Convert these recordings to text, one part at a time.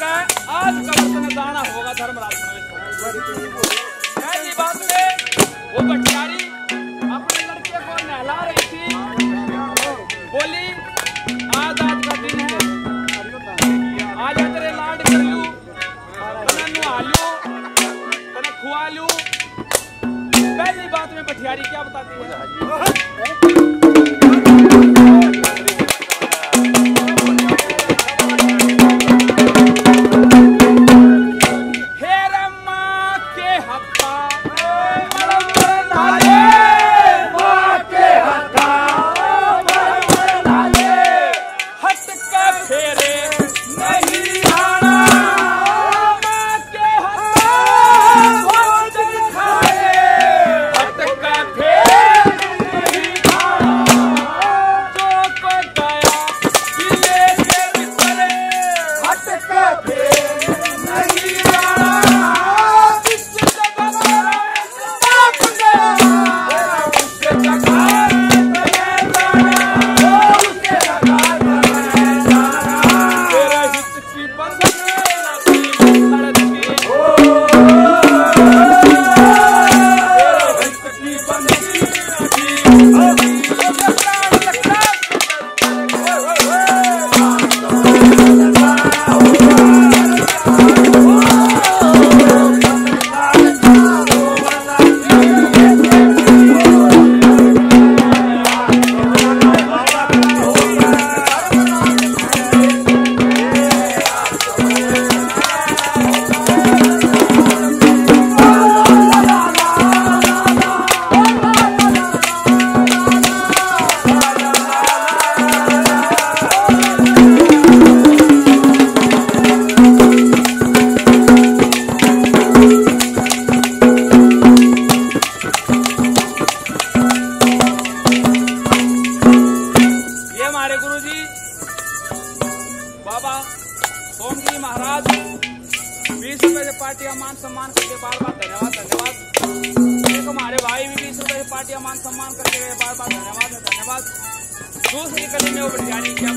आज कबर में दाना होगा धर्मराज पहली बात में वो भटियारी अपने लड़के को नहला रही थी, बोली आज का दिन है, आज तेरे लाड कर लू, तने नुहा लू, तने खुआ लू। पहली बात में भटियारी क्या बताती है? दूसरी कली में वो भटियारी क्या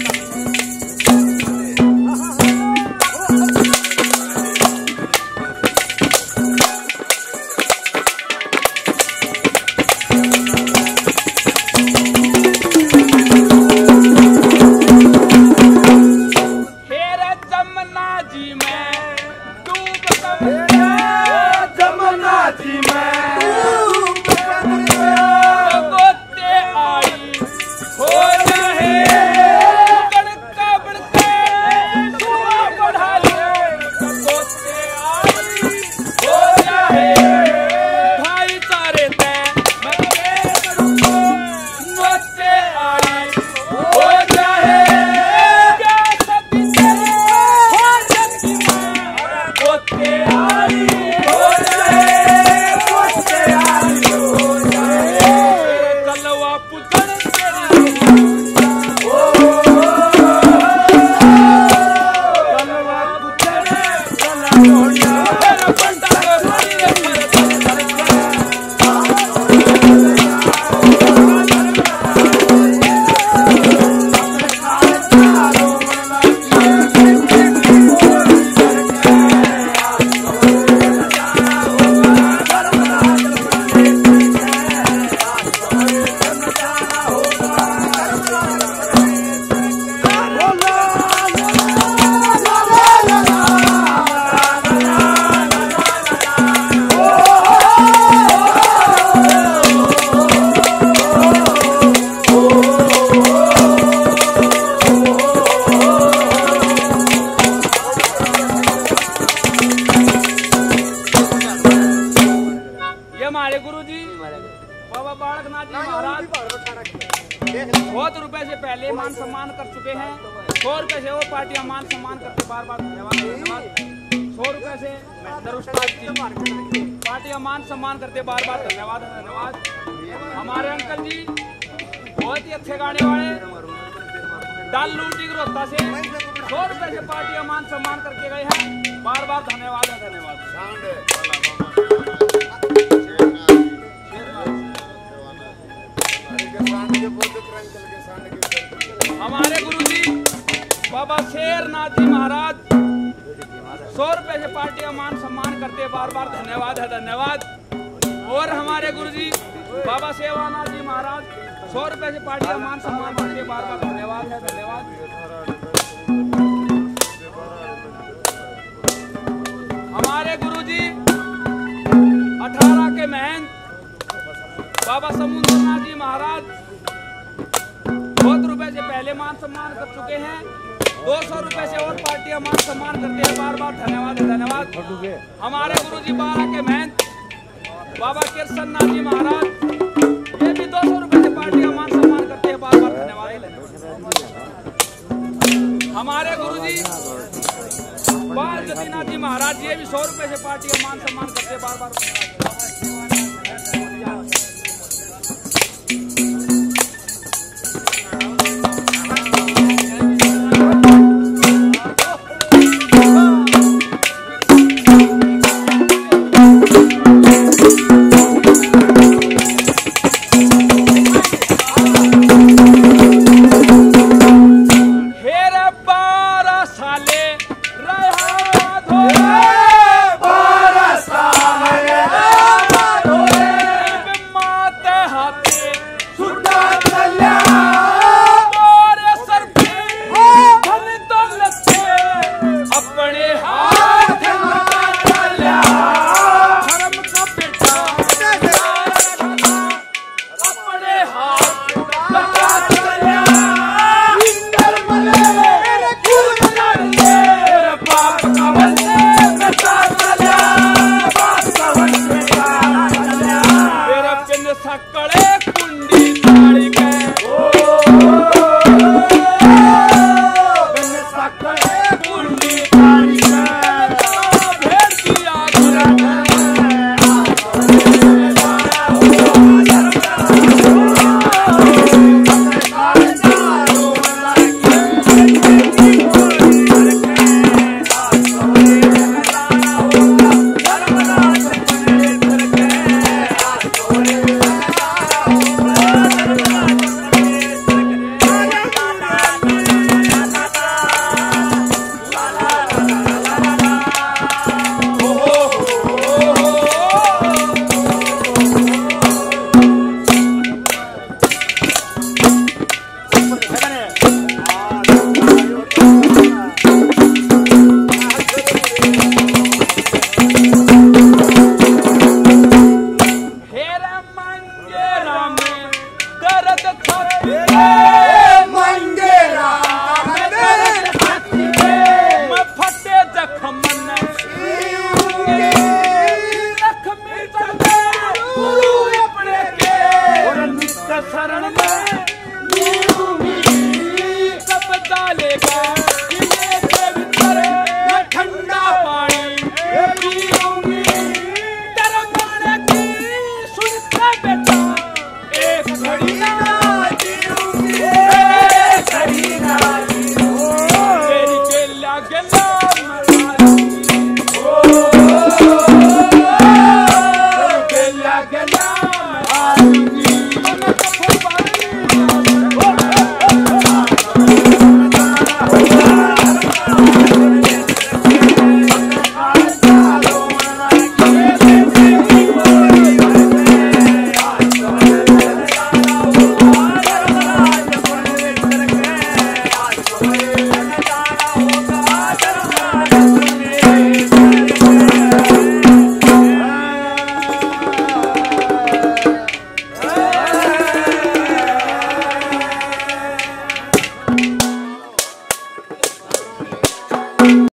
बहुत रुपए से पहले मान सम्मान कर चुके हैं। 100 रुपए से वो पार्टियां मान सम्मान करते बार बार धन्यवाद धन्यवाद। 100 रुपए से पार्टियां मान सम्मान करते बार बार धन्यवाद धन्यवाद। हमारे अंकल जी बहुत ही अच्छे गाने वाले डाल लूटी रोहता से 100 रुपए से पार्टियां मान सम्मान करके गए हैं, बार बार धन्यवाद धन्यवाद। हमारे गुरुजी बाबा शेरनाथ जी महाराज 100 रुपए से पार्टी का मान सम्मान करते बार बार धन्यवाद है, धन्यवाद। और हमारे गुरुजी बाबा सेवानाथ जी महाराज 100 रुपए से पार्टी का मान सम्मान करते बार बार धन्यवाद है, धन्यवाद। हमारे गुरुजी 18 के महंत बाबा समुद्रनाथ जी महाराज 200 रुपए से पहले मान सम्मान कर चुके हैं, 200 रुपए से और पार्टियां मान सम्मान करते हैं बार बार धन्यवाद है, धन्यवाद। हमारे गुरुजी 12 के महंत बाबा कृष्णनाथ जी महाराज ये भी 200 रुपए से पार्टियां मान सम्मान करते हैं बार बार धन्यवाद है। हमारे गुरुजी बाल जतीनाथ जी महाराज ये भी 100 रुपए से पार्टियां मान सम्मान करते हैं बार बार धन्यवाद।